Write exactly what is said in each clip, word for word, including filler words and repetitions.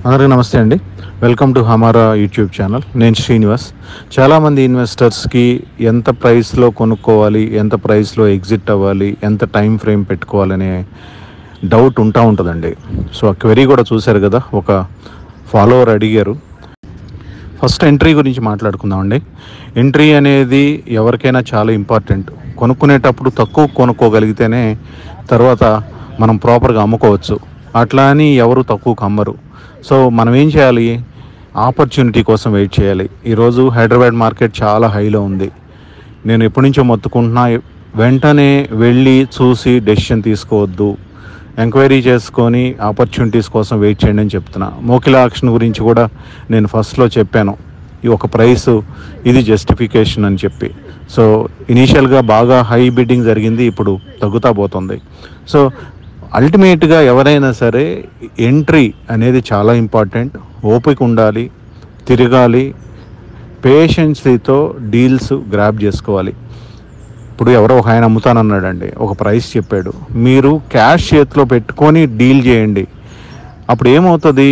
అందరికీ నమస్తే అండి. వెల్కమ్ టు హమారా యూట్యూబ్ ఛానల్. నేను శ్రీనివాస్. చాలామంది ఇన్వెస్టర్స్కి ఎంత ప్రైస్లో కొనుక్కోవాలి, ఎంత ప్రైస్లో ఎగ్జిట్ అవ్వాలి, ఎంత టైం ఫ్రేమ్ పెట్టుకోవాలనే డౌట్ ఉంటా ఉంటుందండి. సో ఆ క్వెరీ కూడా చూశారు కదా, ఒక ఫాలోవర్ అడిగారు. ఫస్ట్ ఎంట్రీ గురించి మాట్లాడుకుందామండి. ఎంట్రీ అనేది ఎవరికైనా చాలా ఇంపార్టెంట్. కొనుక్కునేటప్పుడు తక్కువ కొనుక్కోగలిగితేనే తర్వాత మనం ప్రాపర్గా అమ్ముకోవచ్చు. అట్లా అని ఎవరు తక్కువకు అమ్మరు. సో మనం ఏం చేయాలి? ఆపర్చునిటీ కోసం వెయిట్ చేయాలి. ఈరోజు హైదరాబాద్ మార్కెట్ చాలా హైలో ఉంది. నేను ఎప్పటి నుంచో మొత్తుకుంటున్నా, వెంటనే వెళ్ళి చూసి డెసిషన్ తీసుకోవద్దు, ఎంక్వైరీ చేసుకొని ఆపర్చునిటీస్ కోసం వెయిట్ చేయండి అని చెప్తున్నా. మోకిలా ఆక్షన్ గురించి కూడా నేను ఫస్ట్లో చెప్పాను, ఈ ఒక ప్రైస్ ఇది జస్టిఫికేషన్ అని చెప్పి. సో ఇనీషియల్గా బాగా హై బిడ్డింగ్ జరిగింది, ఇప్పుడు తగ్గుతా పోతుంది. సో అల్టిమేట్గా ఎవరైనా సరే ఎంట్రీ అనేది చాలా ఇంపార్టెంట్. ఓపిక ఉండాలి, తిరగాలి, పేషెన్సీతో డీల్స్ గ్రాబ్ చేసుకోవాలి. ఇప్పుడు ఎవరో ఒక ఆయన అమ్ముతానన్నాడండి, ఒక ప్రైస్ చెప్పాడు. మీరు క్యాష్ చేతిలో పెట్టుకొని డీల్ చేయండి. అప్పుడు ఏమవుతుంది?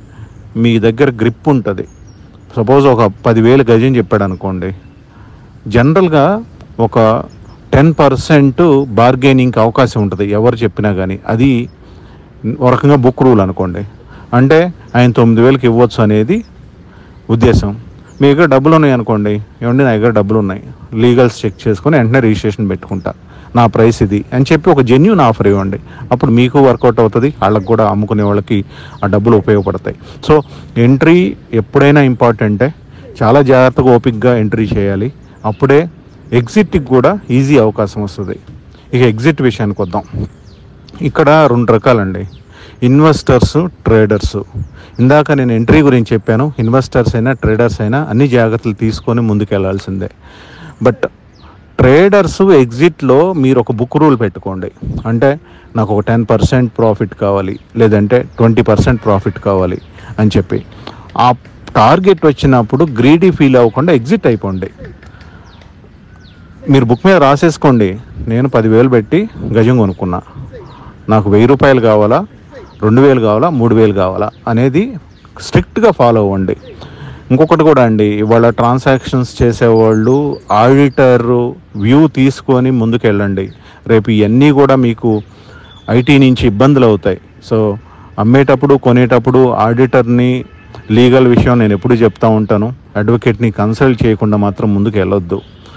మీ దగ్గర గ్రిప్ ఉంటుంది. సపోజ్ ఒక పదివేలు గజం చెప్పాడు అనుకోండి, జనరల్గా ఒక టెన్ పర్సెంట్ బార్గెనింగ్కి అవకాశం ఉంటుంది ఎవరు చెప్పినా కానీ. అది ఒక రకంగా బుక్ రూల్ అనుకోండి. అంటే ఆయన తొమ్మిది వేలకు ఇవ్వచ్చు అనేది ఉద్దేశం. మీ దగ్గర డబ్బులు ఉన్నాయి అనుకోండి, ఏమండి నా దగ్గర డబ్బులు ఉన్నాయి, లీగల్స్ చెక్ చేసుకొని వెంటనే రిజిస్ట్రేషన్ పెట్టుకుంటా, నా ప్రైస్ ఇది అని చెప్పి ఒక జెన్యూన్ ఆఫర్ ఇవ్వండి. అప్పుడు మీకు వర్కౌట్ అవుతుంది, వాళ్ళకి కూడా అమ్ముకునే వాళ్ళకి ఆ డబ్బులు ఉపయోగపడతాయి. సో ఎంట్రీ ఎప్పుడైనా ఇంపార్టెంటే. చాలా జాగ్రత్తగా ఓపిక్గా ఎంట్రీ చేయాలి. అప్పుడే ఎగ్జిట్కి కూడా ఈజీ అవకాశం వస్తుంది. ఇక ఎగ్జిట్ విషయానికి వద్దాం. ఇక్కడ రెండు రకాలండి, ఇన్వెస్టర్స్, ట్రేడర్స్. ఇందాక నేను ఎంట్రీ గురించి చెప్పాను. ఇన్వెస్టర్స్ అయినా ట్రేడర్స్ అయినా అన్ని జాగ్రత్తలు తీసుకొని ముందుకెళ్లాల్సిందే. బట్ ట్రేడర్స్ ఎగ్జిట్లో మీరు ఒక బుక్ రూల్ పెట్టుకోండి. అంటే నాకు ఒక టెన్ పర్సెంట్ ప్రాఫిట్ కావాలి, లేదంటే ట్వంటీ పర్సెంట్ ప్రాఫిట్ కావాలి అని చెప్పి ఆ టార్గెట్ వచ్చినప్పుడు గ్రీడీ ఫీల్ అవ్వకుండా ఎగ్జిట్ అయిపోండి. మీరు బుక్ మీద రాసేసుకోండి, నేను పదివేలు పెట్టి గజం కొనుక్కున్నా, నాకు వెయ్యి రూపాయలు కావాలా, రెండు వేలు కావాలా, మూడు వేలు కావాలా అనేది స్ట్రిక్ట్గా ఫాలో అవ్వండి. ఇంకొకటి కూడా అండి, ఇవాళ ట్రాన్సాక్షన్స్ చేసేవాళ్ళు ఆడిటర్ వ్యూ తీసుకొని ముందుకెళ్ళండి. రేపు ఇవన్నీ కూడా మీకు ఐటీ నుంచి ఇబ్బందులు అవుతాయి. సో అమ్మేటప్పుడు కొనేటప్పుడు ఆడిటర్ని, లీగల్ విషయం నేను ఎప్పుడు చెప్తా ఉంటాను, అడ్వకేట్ని కన్సల్ట్ చేయకుండా మాత్రం ముందుకు వెళ్ళొద్దు.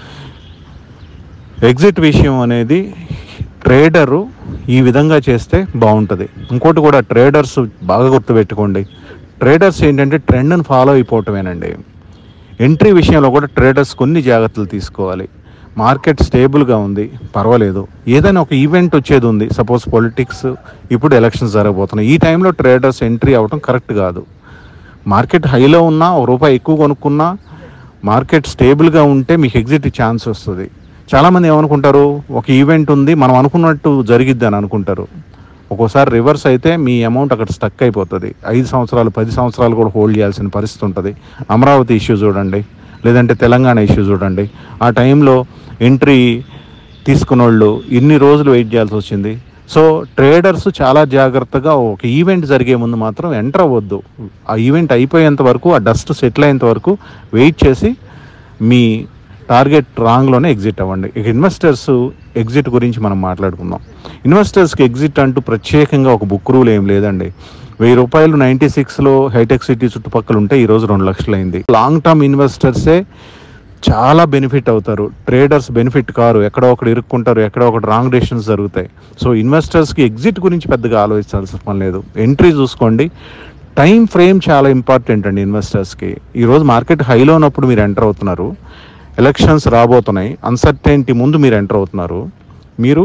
ఎగ్జిట్ విషయం అనేది ట్రేడరు ఈ విధంగా చేస్తే బాగుంటుంది. ఇంకోటి కూడా ట్రేడర్స్ బాగా గుర్తుపెట్టుకోండి, ట్రేడర్స్ ఏంటంటే ట్రెండ్ని ఫాలో అయిపోవటమేనండి. ఎంట్రీ విషయంలో కూడా ట్రేడర్స్ కొన్ని జాగ్రత్తలు తీసుకోవాలి. మార్కెట్ స్టేబుల్గా ఉంది, పర్వాలేదు. ఏదైనా ఒక ఈవెంట్ వచ్చేది ఉంది, సపోజ్ పొలిటిక్స్, ఇప్పుడు ఎలక్షన్స్ జరగబోతున్నాయి, ఈ టైంలో ట్రేడర్స్ ఎంట్రీ అవ్వడం కరెక్ట్ కాదు. మార్కెట్ హైలో ఉన్నా, ఒక రూపాయి ఎక్కువ కొనుక్కున్నా, మార్కెట్ స్టేబుల్గా ఉంటే మీకు ఎగ్జిట్ ఛాన్స్ వస్తుంది. చాలామంది ఏమనుకుంటారు, ఒక ఈవెంట్ ఉంది, మనం అనుకున్నట్టు జరిగిద్ది అని అనుకుంటారు. ఒక్కోసారి రివర్స్ అయితే మీ అమౌంట్ అక్కడ స్టక్ అయిపోతుంది. ఐదు సంవత్సరాలు పది సంవత్సరాలు కూడా హోల్డ్ చేయాల్సిన పరిస్థితి ఉంటుంది. అమరావతి ఇష్యూ చూడండి, లేదంటే తెలంగాణ ఇష్యూ చూడండి. ఆ టైంలో ఎంట్రీ తీసుకున్న వాళ్ళు ఇన్ని రోజులు వెయిట్ చేయాల్సి వచ్చింది. సో ట్రేడర్స్ చాలా జాగ్రత్తగా ఒక ఈవెంట్ జరిగే ముందు మాత్రం ఎంటర్ అవ్వద్దు. ఆ ఈవెంట్ అయిపోయేంత వరకు, ఆ డస్ట్ సెటిల్ అయ్యేంత వరకు వెయిట్ చేసి మీ టార్గెట్ రాంగ్లోనే ఎగ్జిట్ అవ్వండి. ఇక ఇన్వెస్టర్స్ ఎగ్జిట్ గురించి మనం మాట్లాడుకుందాం. ఇన్వెస్టర్స్కి ఎగ్జిట్ అంటూ ప్రత్యేకంగా ఒక బుక్ రూల్ ఏం లేదండి. వెయ్యి రూపాయలు నైంటీ సిక్స్లో హైటెక్ సిటీ చుట్టుపక్కల ఉంటే ఈరోజు రెండు లక్షలు అయింది. లాంగ్ టర్మ్ ఇన్వెస్టర్సే చాలా బెనిఫిట్ అవుతారు, ట్రేడర్స్ బెనిఫిట్ కారు. ఎక్కడో ఒకటి ఇరుక్కుంటారు, ఎక్కడో ఒకటి రాంగ్ డెసిషన్స్ జరుగుతాయి. సో ఇన్వెస్టర్స్కి ఎగ్జిట్ గురించి పెద్దగా ఆలోచించాల్సిన పని లేదు. ఎంట్రీ చూసుకోండి. టైం ఫ్రేమ్ చాలా ఇంపార్టెంట్ అండి ఇన్వెస్టర్స్కి. ఈరోజు మార్కెట్ హైలో ఉన్నప్పుడు మీరు ఎంటర్ అవుతున్నారు, ఎలక్షన్స్ రాబోతున్నాయి, అన్సర్టెనిటీ ముందు మీరు ఎంటర్ అవుతున్నారు. మీరు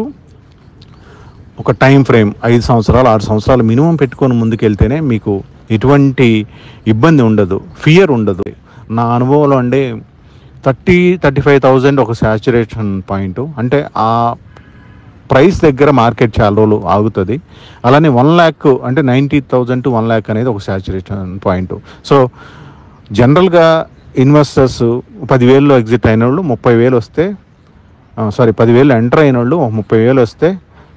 ఒక టైం ఫ్రేమ్ ఐదు సంవత్సరాలు ఆరు సంవత్సరాలు మినిమం పెట్టుకొని ముందుకెళ్తేనే మీకు ఎటువంటి ఇబ్బంది ఉండదు, ఫియర్ ఉండదు. నా అనుభవంలో అండి థర్టీ థర్టీ ఫైవ్ థౌజండ్ ఒక శాచురేషన్ పాయింట్. అంటే ఆ ప్రైస్ దగ్గర మార్కెట్ చాలా రోజులు ఆగుతుంది. అలానే వన్ ల్యాక్ అంటే ninety thousand to one lakh అనేది ఒక శాచురేషన్ పాయింట్. సో జనరల్గా ఇన్వెస్టర్స్ పదివేల్లో ఎగ్జిట్ అయిన వాళ్ళు ముప్పై వేలు వస్తే, సారీ పదివేలు ఎంటర్ అయిన వాళ్ళు ముప్పై వేలు వస్తే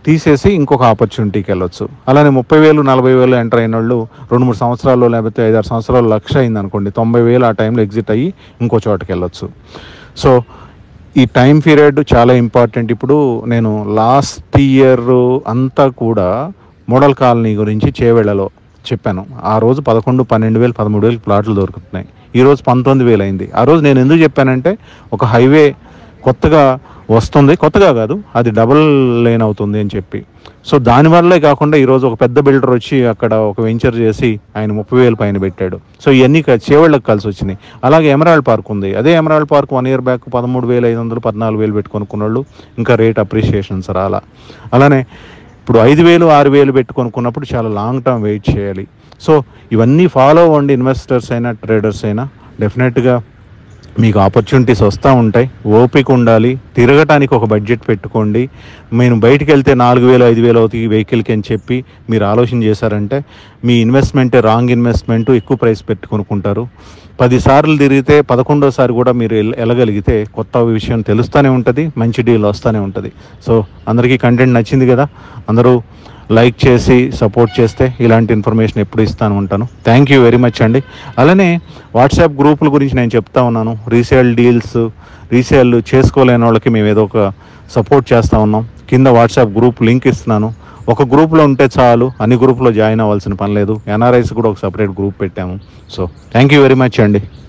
తీసేసి ఇంకొక ఆపర్చునిటీకి వెళ్ళొచ్చు. అలానే ముప్పై వేలు నలభై వేలు ఎంటర్ అయిన వాళ్ళు రెండు మూడు సంవత్సరాల్లో లేకపోతే ఐదారు సంవత్సరాలు లక్ష అయింది అనుకోండి, తొంభై వేలు ఆ టైంలో ఎగ్జిట్ అయ్యి ఇంకో చోటకి వెళ్ళొచ్చు. సో ఈ టైం పీరియడ్ చాలా ఇంపార్టెంట్. ఇప్పుడు నేను లాస్ట్ ఇయర్ అంతా కూడా మోడల్ కాలనీ గురించి చేవెళ్లలో చెప్పాను. ఆ రోజు పదకొండు పన్నెండు వేలు పదమూడు వేలు ప్లాట్లు దొరుకుతున్నాయి. ఈరోజు పంతొమ్మిది వేలు అయింది. ఆ రోజు నేను ఎందుకు చెప్పానంటే ఒక హైవే కొత్తగా వస్తుంది, కొత్తగా కాదు అది డబుల్ లేన్ అవుతుంది అని చెప్పి. సో దానివల్లే కాకుండా ఈరోజు ఒక పెద్ద బిల్డర్ వచ్చి అక్కడ ఒక వెంచర్ చేసి ఆయన ముప్పై వేలు పైన పెట్టాడు. సో ఇవన్నీ చేవళ్ళకి కలిసి వచ్చినాయి. అలాగే ఎమరాల్డ్ పార్క్ ఉంది. అదే emerald park one year back పదమూడు వేలు ఐదు వందలు పద్నాలుగు వేలు పెట్టుకొనుకున్న వాళ్ళు ఇంకా రేట్ అప్రిషియేషన్స్ రాలా. అలానే ఇప్పుడు ఐదు వేలు ఆరు వేలు పెట్టుకొనుకున్నప్పుడు చాలా లాంగ్ టర్మ్ వెయిట్ చేయాలి. సో ఇవన్నీ ఫాలో అవ్వండి. ఇన్వెస్టర్స్ అయినా ట్రేడర్స్ అయినా డెఫినెట్గా మీకు ఆపర్చునిటీస్ వస్తూ ఉంటాయి. ఓపిక ఉండాలి. తిరగటానికి ఒక బడ్జెట్ పెట్టుకోండి. నేను బయటికి వెళ్తే నాలుగు వేలు ఐదు వేలు అవుతాయి వెహికల్కి అని చెప్పి మీరు ఆలోచన చేశారంటే మీ ఇన్వెస్ట్మెంటే రాంగ్ ఇన్వెస్ట్మెంట్, ఎక్కువ ప్రైస్ పెట్టుకొనుకుంటారు. పదిసార్లు తిరిగితే పదకొండోసారి కూడా మీరు వెళ్ళగలిగితే కొత్త విషయం తెలుస్తూనే ఉంటుంది, మంచి డీల్ వస్తూనే ఉంటుంది. సో అందరికీ కంటెంట్ నచ్చింది కదా, అందరూ లైక్ చేసి సపోర్ట్ చేస్తే ఇలాంటి ఇన్ఫర్మేషన్ ఎప్పుడు ఇస్తాను ఉంటాను. థ్యాంక్ యూ వెరీ మచ్ అండి. అలానే వాట్సాప్ గ్రూపుల గురించి నేను చెప్తా ఉన్నాను. రీసేల్ డీల్స్, రీసేల్ చేసుకోలేని వాళ్ళకి మేము ఏదో ఒక సపోర్ట్ చేస్తూ ఉన్నాం. కింద వాట్సాప్ గ్రూప్ లింక్ ఇస్తున్నాను. ఒక గ్రూప్లో ఉంటే చాలు, అన్ని గ్రూప్లో జాయిన్ అవ్వాల్సిన పని లేదు. ఎన్ఆర్ఐస్ కూడా ఒక సపరేట్ గ్రూప్ పెట్టాము. So thank you very much అండి.